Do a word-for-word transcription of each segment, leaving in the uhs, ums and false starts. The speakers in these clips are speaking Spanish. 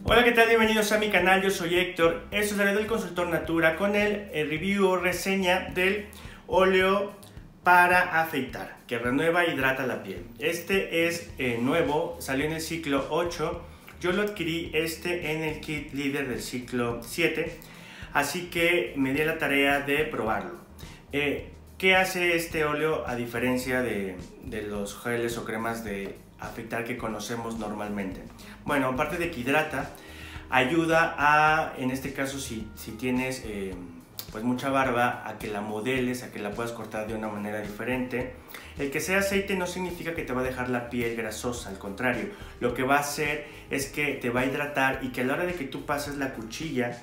Hola, ¿qué tal? Bienvenidos a mi canal, yo soy Héctor. Esto es Diario del Consultor Natura con el, el review o reseña del óleo para afeitar, que renueva e hidrata la piel. Este es eh, nuevo, salió en el ciclo ocho. Yo lo adquirí este en el kit líder del ciclo siete, así que me di la tarea de probarlo. Eh, ¿Qué hace este óleo a diferencia de, de los geles o cremas de afeitar que conocemos normalmente? Bueno, aparte de que hidrata, ayuda a, en este caso si, si tienes eh, pues mucha barba, a que la modeles, a que la puedas cortar de una manera diferente. El que sea aceite no significa que te va a dejar la piel grasosa, al contrario, lo que va a hacer es que te va a hidratar y que a la hora de que tú pases la cuchilla,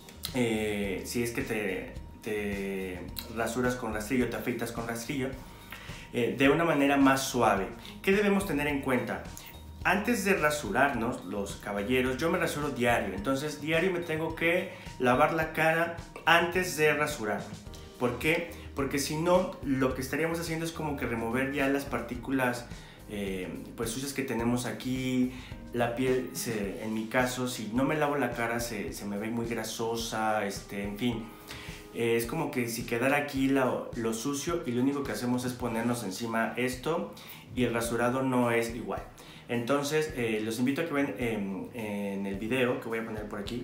eh, si es que te, te rasuras con rastrillo, te afeitas con rastrillo, eh, de una manera más suave. ¿Qué debemos tener en cuenta? Antes de rasurarnos, los caballeros, yo me rasuro diario, entonces diario me tengo que lavar la cara antes de rasurarme. ¿Por qué? Porque si no, lo que estaríamos haciendo es como que remover ya las partículas eh, pues sucias que tenemos aquí. La piel, se, en mi caso, si no me lavo la cara, se, se me ve muy grasosa, este, en fin. Eh, es como que si quedara aquí lo, lo sucio y lo único que hacemos es ponernos encima esto y el rasurado no es igual. Entonces, eh, los invito a que vean eh, en el video que voy a poner por aquí,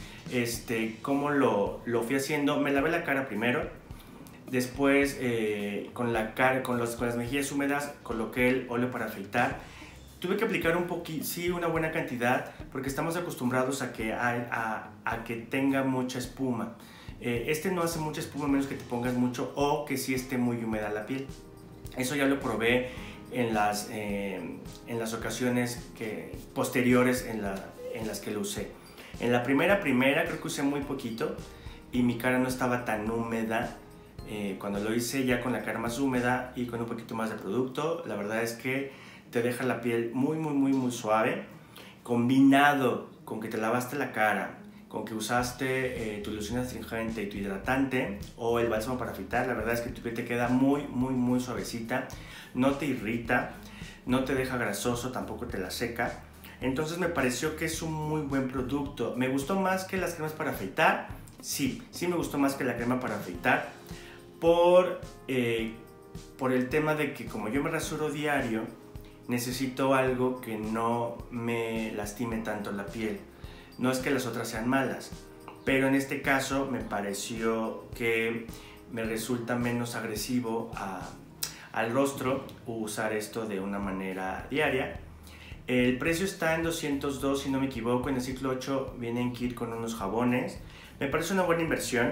este, cómo lo, lo fui haciendo. Me lavé la cara primero, después eh, con, la cara, con, los, con las mejillas húmedas coloqué el óleo para afeitar. Tuve que aplicar un poquito, sí, una buena cantidad, porque estamos acostumbrados a que, a, a, a que tenga mucha espuma. Eh, este no hace mucha espuma, a menos que te pongas mucho o que sí esté muy húmeda la piel. Eso ya lo probé en las, eh, en las ocasiones que, posteriores en, la, en las que lo usé. En la primera primera creo que usé muy poquito y mi cara no estaba tan húmeda. Eh, cuando lo hice ya con la cara más húmeda y con un poquito más de producto, la verdad es que te deja la piel muy muy muy muy suave, combinado con que te lavaste la cara, con que usaste eh, tu loción astringente y tu hidratante o el bálsamo para afeitar. La verdad es que tu piel te queda muy muy muy suavecita, no te irrita, no te deja grasoso, tampoco te la seca. Entonces me pareció que es un muy buen producto. ¿Me gustó más que las cremas para afeitar? Sí, sí me gustó más que la crema para afeitar por, eh, por el tema de que como yo me rasuro diario, necesito algo que no me lastime tanto la piel. No es que las otras sean malas, pero en este caso me pareció que me resulta menos agresivo a, al rostro usar esto de una manera diaria. El precio está en doscientos dos, si no me equivoco. En el ciclo ocho viene en kit con unos jabones. Me parece una buena inversión.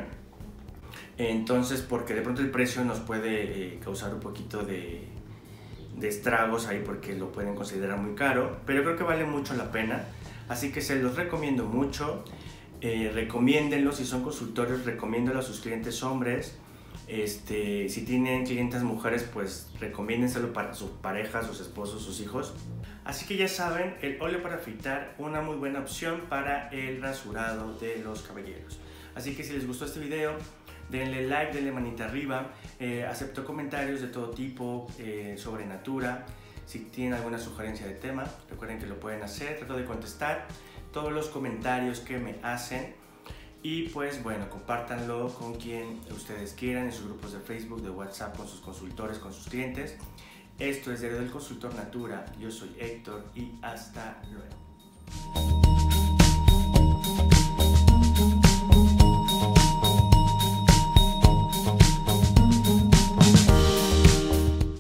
Entonces, porque de pronto el precio nos puede eh, causar un poquito de, de estragos ahí, porque lo pueden considerar muy caro, pero creo que vale mucho la pena. Así que se los recomiendo mucho. Eh, recomiéndenlo si son consultores, recomiéndenlo a sus clientes hombres. Este, si tienen clientes mujeres, pues recomiéndenselo para sus parejas, sus esposos, sus hijos. Así que ya saben, el óleo para afeitar, una muy buena opción para el rasurado de los caballeros. Así que si les gustó este video, denle like, denle manita arriba. Eh, acepto comentarios de todo tipo eh, sobre Natura. Si tienen alguna sugerencia de tema, recuerden que lo pueden hacer. Trato de contestar todos los comentarios que me hacen. Y pues bueno, compártanlo con quien ustedes quieran, en sus grupos de Facebook, de WhatsApp, con sus consultores, con sus clientes. Esto es Diario del Consultor Natura. Yo soy Héctor y hasta luego.